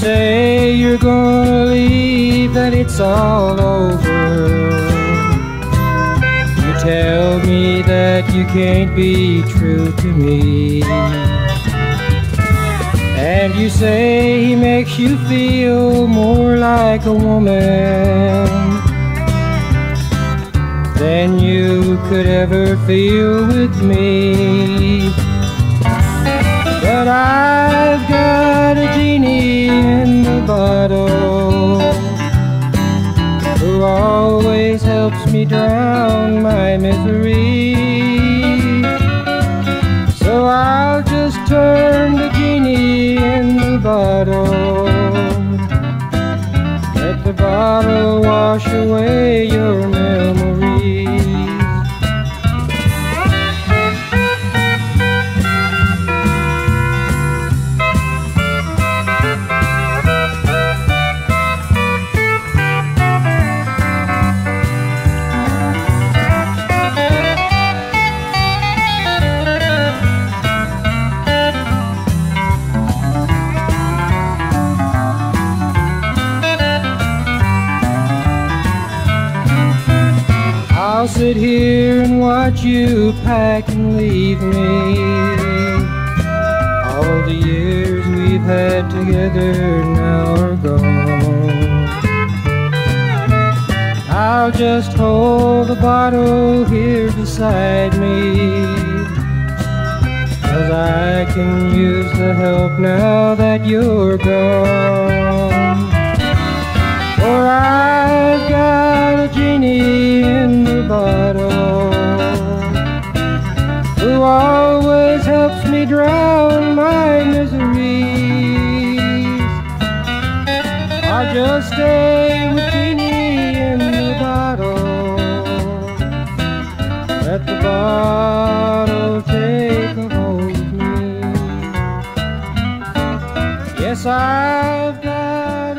say you're gonna leave, that it's all over. You tell me that you can't be true to me, and you say he makes you feel more like a woman than you could ever feel with me. But I've got a genie in the bottle who always helps me drown my misery. So I'll just turn the genie in the bottle, let the bottle wash away your memories. I'll sit here and watch you pack and leave me. All the years we've had together now are gone. I'll just hold the bottle here beside me, 'cause I can use the help now that you're gone. For I've got a genie in the bottle who always helps me drown my miseries. I'll just stay with genie in the bottle, let the bottle take a hold of me. Yes, I've got